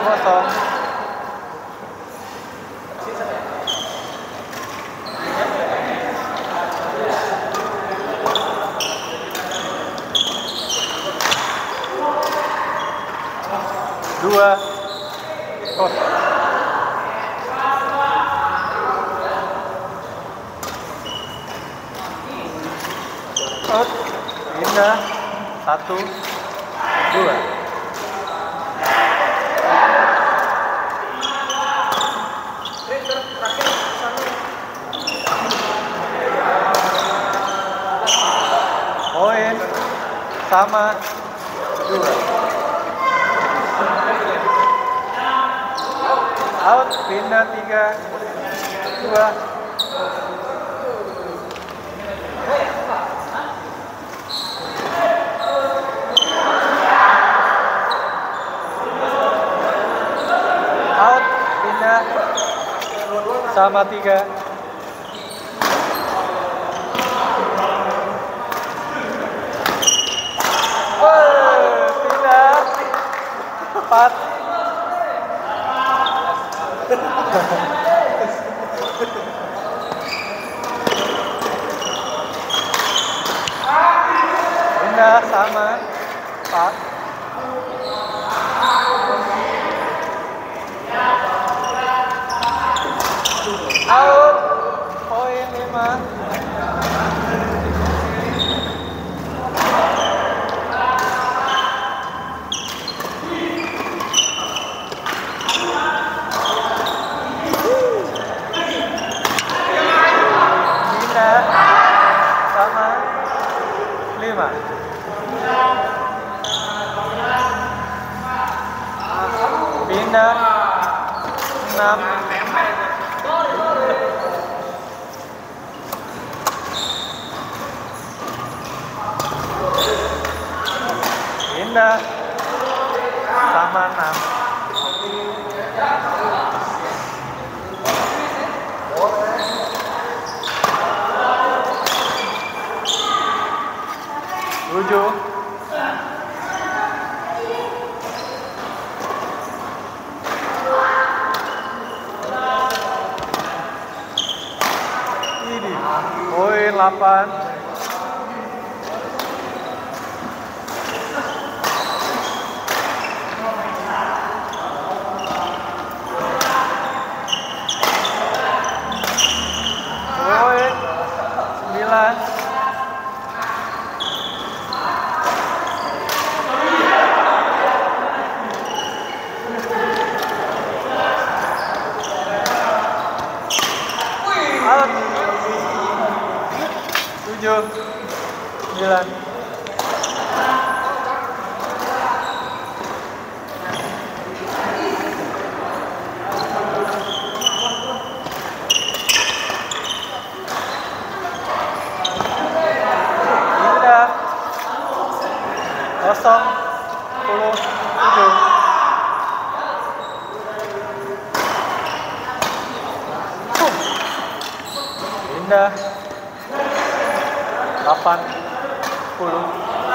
kosong. Dua kosong. Out. Pindah. 1, 2. Poin sama 2. Out, pindah 3, 2. Out, pindah sama 3. Pindah 4. Pindah sama 4. Out, poin 5. Pindah sama 5. Pindah 6. Pindah sama 6. Tujuh. Ini poin 8. Poin 9. Out. 7, 9. Pindah 0, 10, 7. Pindah 8, 10.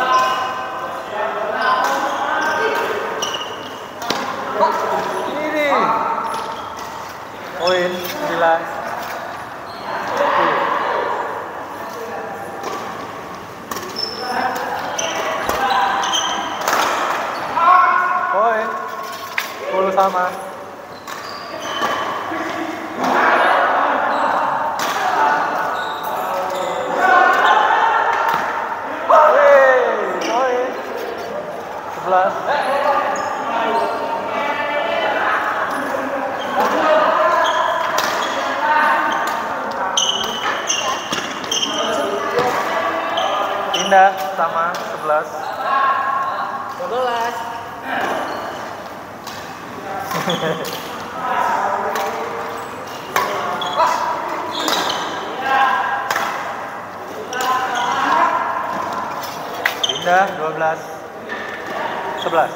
Ini poin 9, 10. Poin 10 sama. Poin 11. Pindah sama 11. 12. Pindah 12, 11.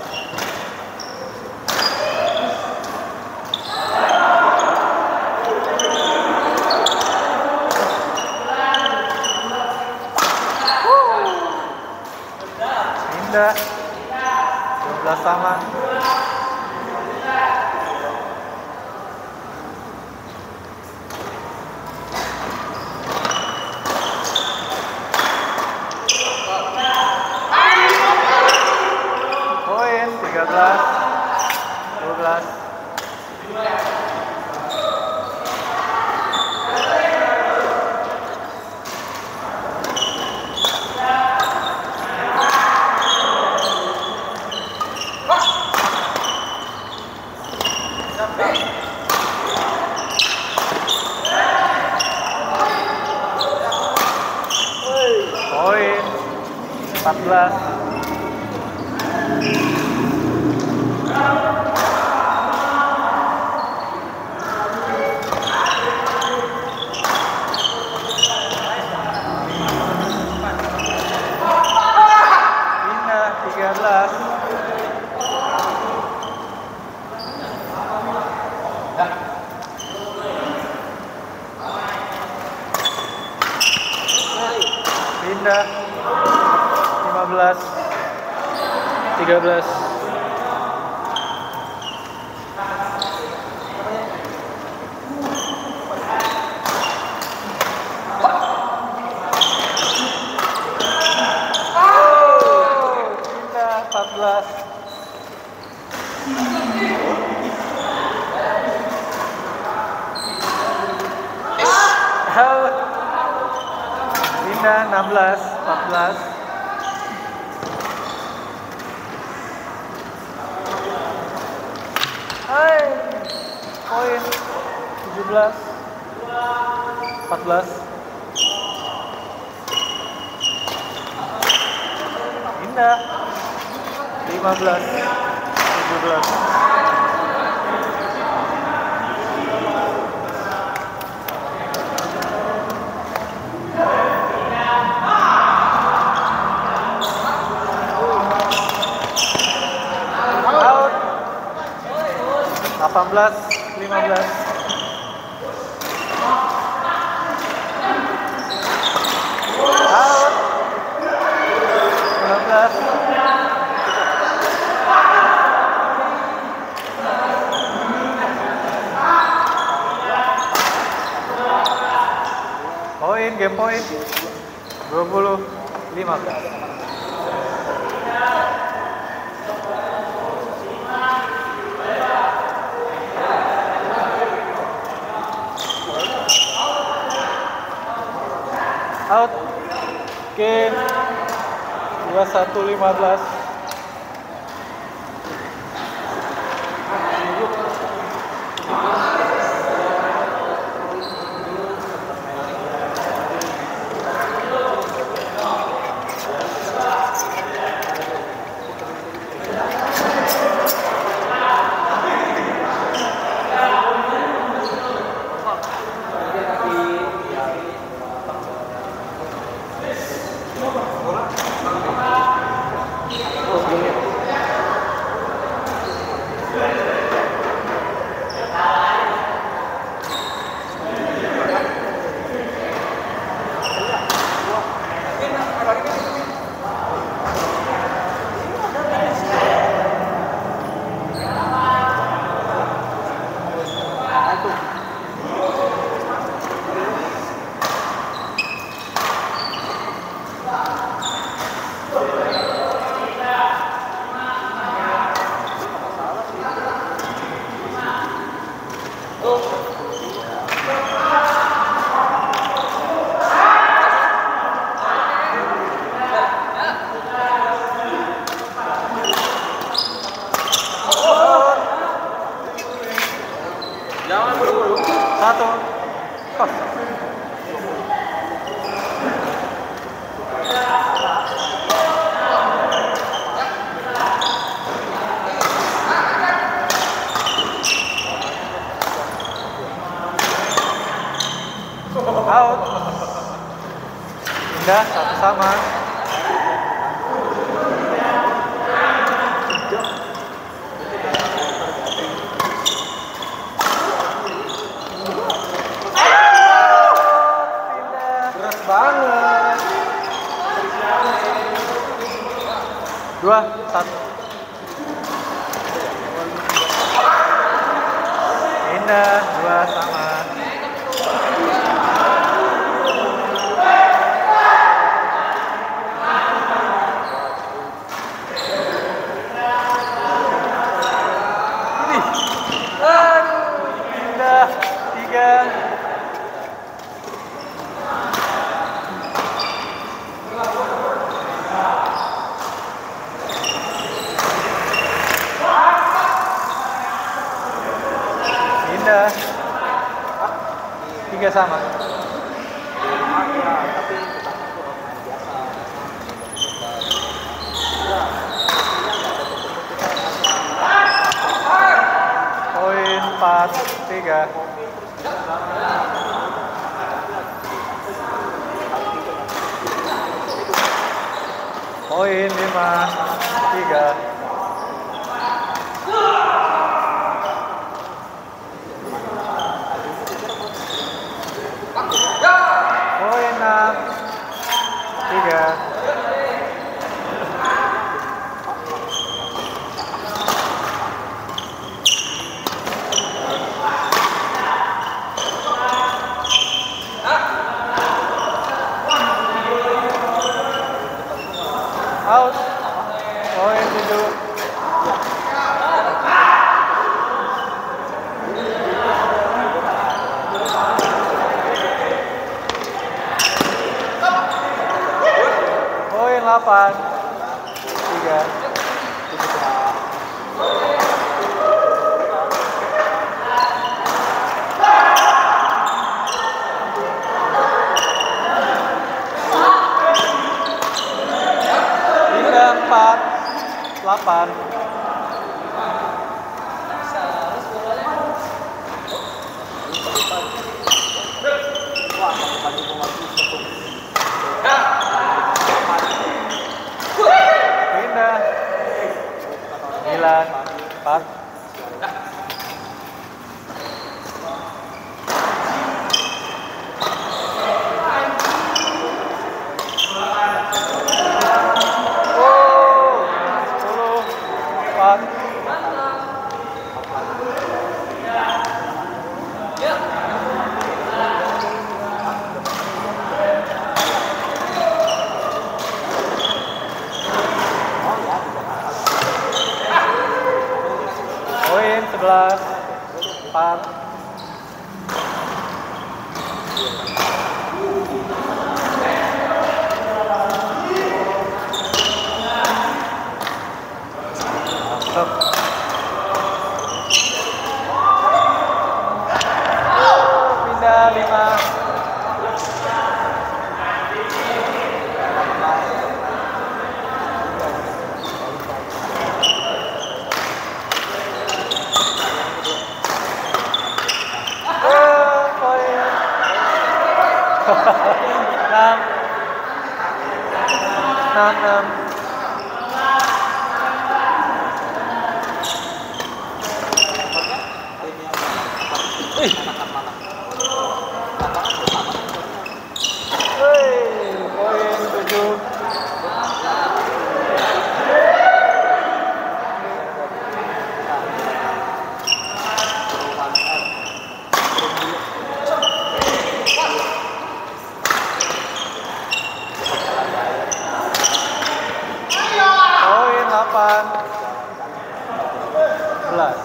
Pindah 12 sama. 13, 12. Poin 14. Indah 13. Indah 15, 13. Indah 14. Out. Indah 16, 14. Hai, poin 17, 14. Indah 15, 17. Out 18, 15. Out 19. Poin, game point 20, 15. Out. Game 21-15. Satu. Out. Indah satu sama. Berat banget. 2-1. Indah 2 sama. 3 sama. Poin 4-3. Poin 5-3. Poin 6-3. Out. Poin 7. Poin 8-3. Hingga 4-8. Pindah 9-4. Oh, 10-4. Poin 11-4. Mantap. Pindah 5. Poin 6-6. Poin 7. Poin 8-11.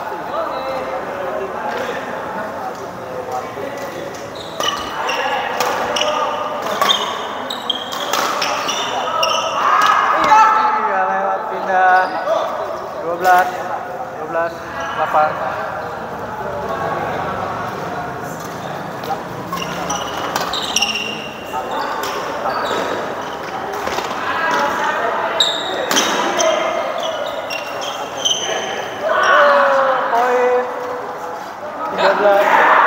Iya, lewat pindah 12-8. Poin 13.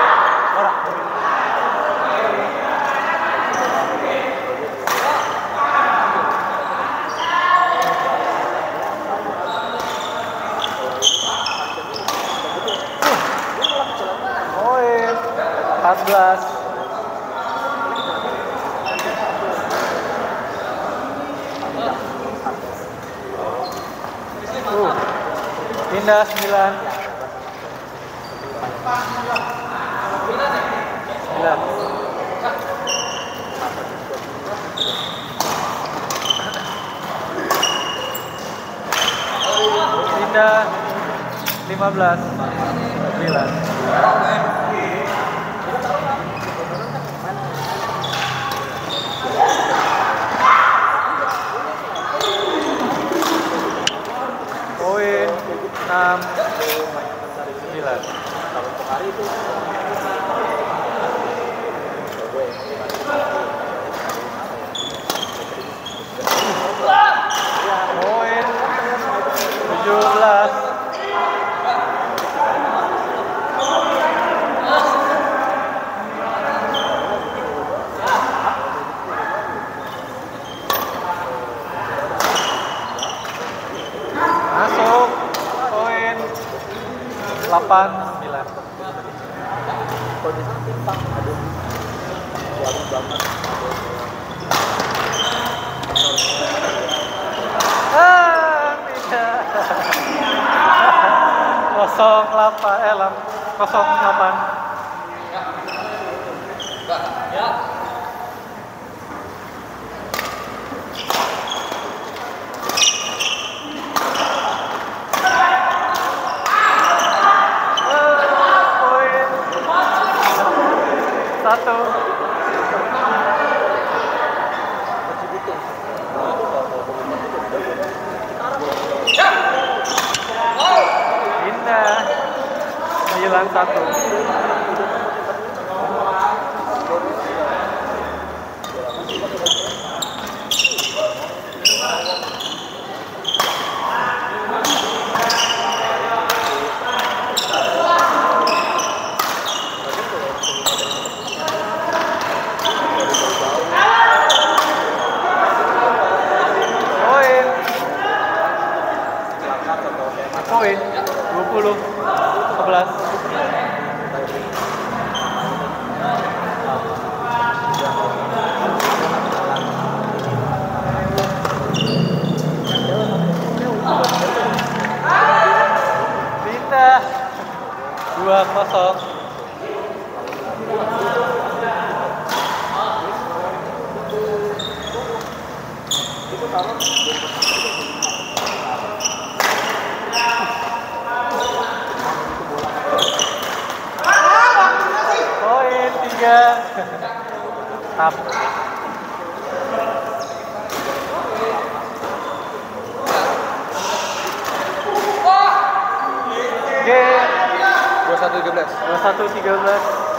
Poin 14. Pindah 9. 9. Pindah 15. 9. Poin 6-9. 9. Tidak. 08. Poin 1. Indah 9-1. Poin 20-11. Pindah 2-0. Poin 3. Tap. G 21-13.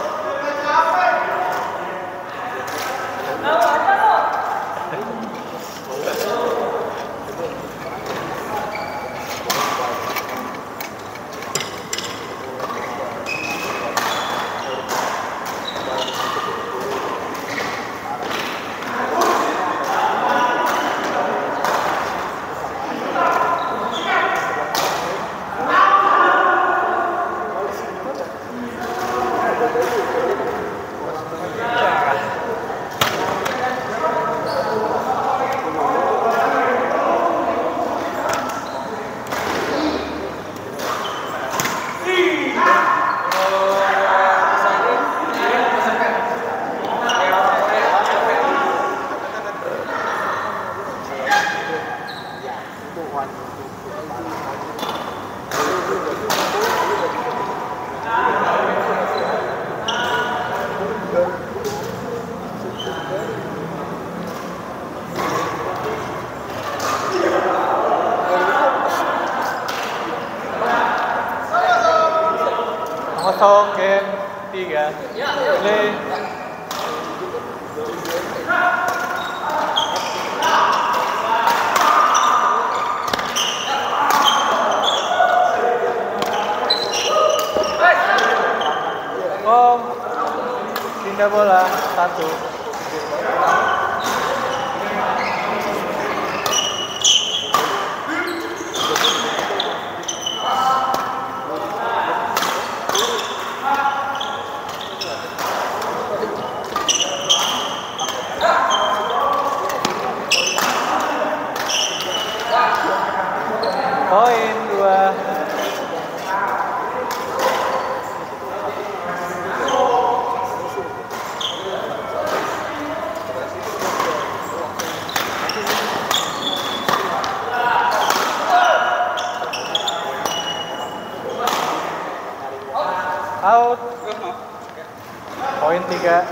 Kosong game 3. Play. Pindah bola 1. Poin 2. Out. Poin 3.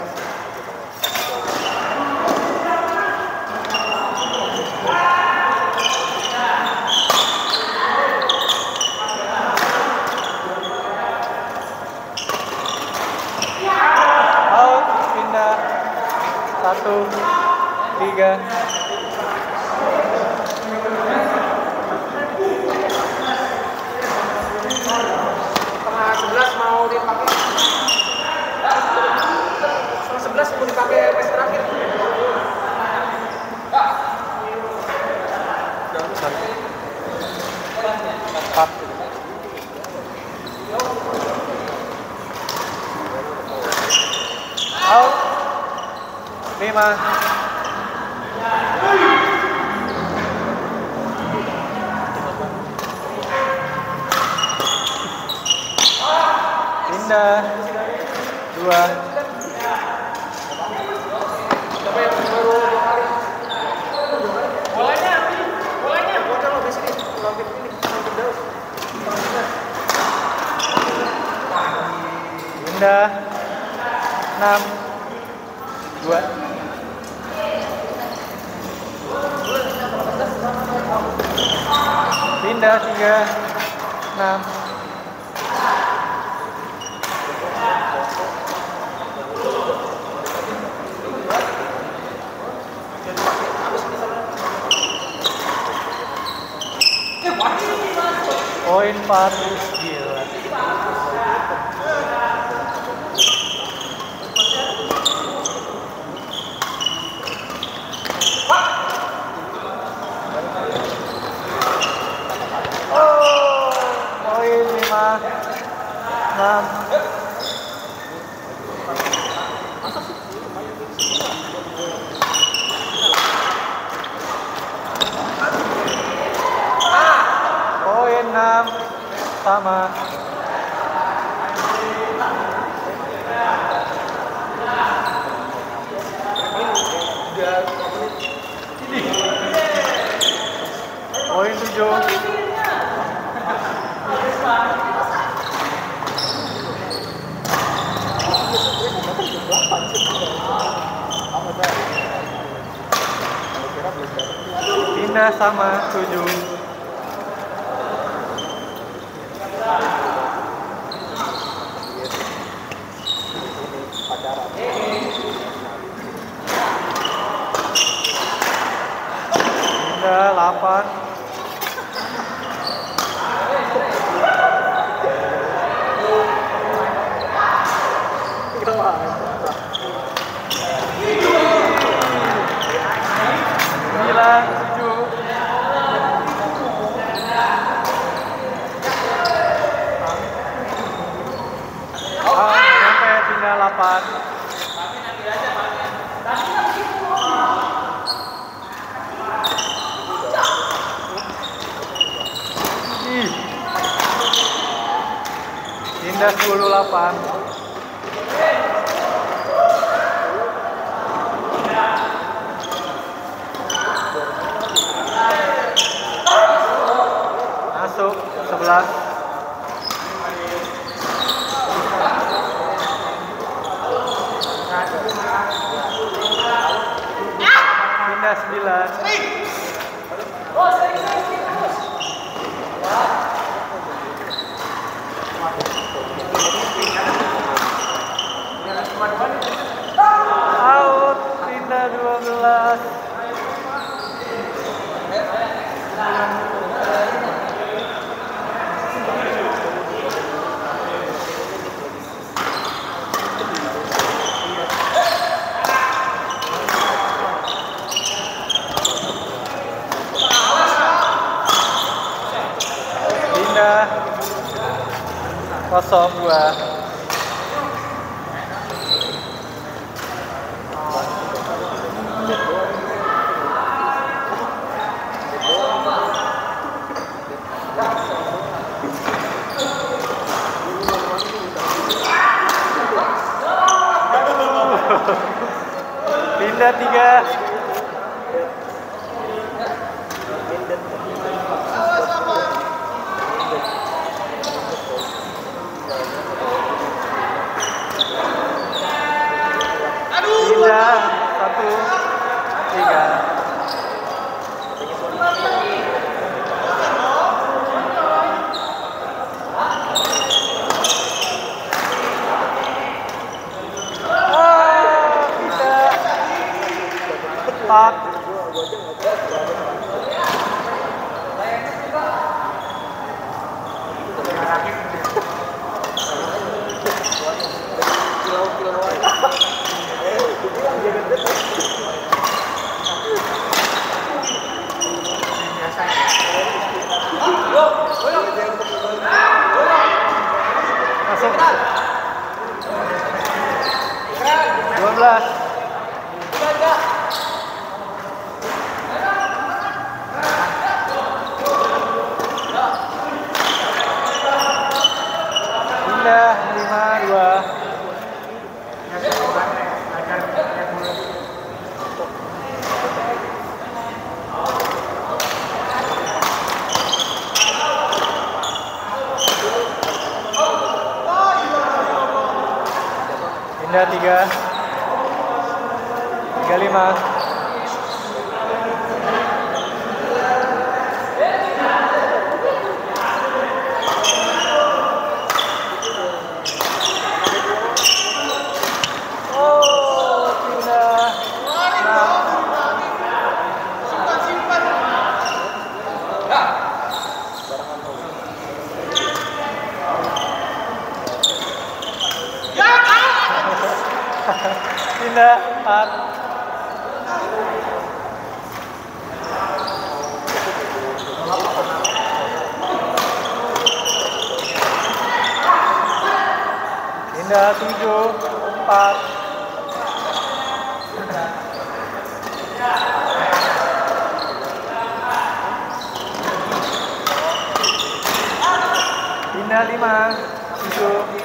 Out. Pindah 1, 3. Setengah 11 mau dipakai. Setengah 11 mau dipakai match terakhir. Empat. Out. 5. Pindah. 2. Siapa yang baru 2 kali? Bolanya bocor lo di sini. Lampir ini, lampir jauh. Pindah. 6. 2. Pindah. 3. 6. Poin Paris, gila. Oh, poin 5. 6. Poin 6 sama. Poin 7. Pindah sama 7. Pindah 8. Sembilan, 7. Sampai pindah 8. Pindah 10, 8. Masuk 11. Pindah 9. Out. Pindah 12. Pindah 02. Pindah 3. Pindah 1, 3. Pindah 3. 35. Pindah 4. Pindah 7. 4. Pindah 5. 7.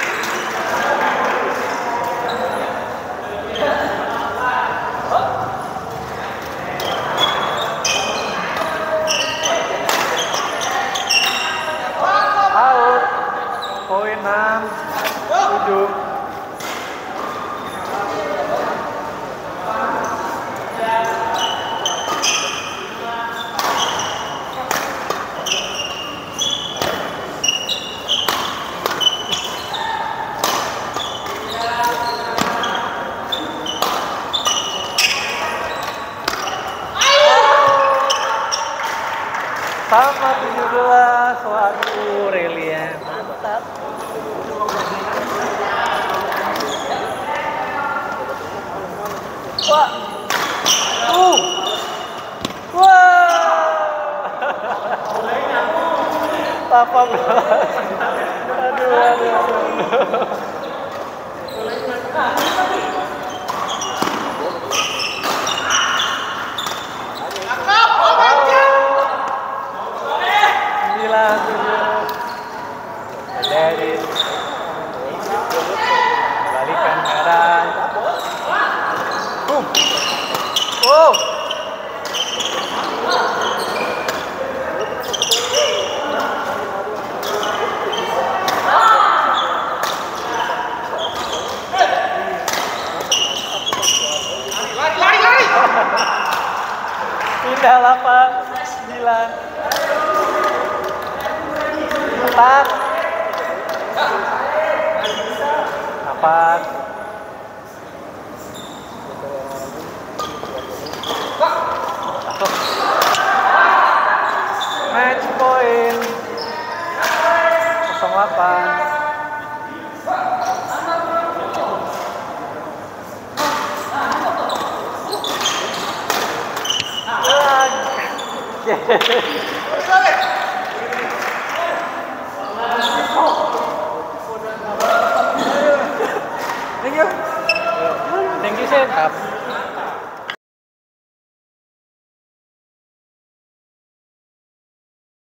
Poin 6. 7. Sama 17. Waduh, Relia mantap. Wah. Wah. 18. Aduh. Dari balikan kanan. Oh. Lari. Pindah 8. 9. 4. 4. Match point 08. Thank you, Sen.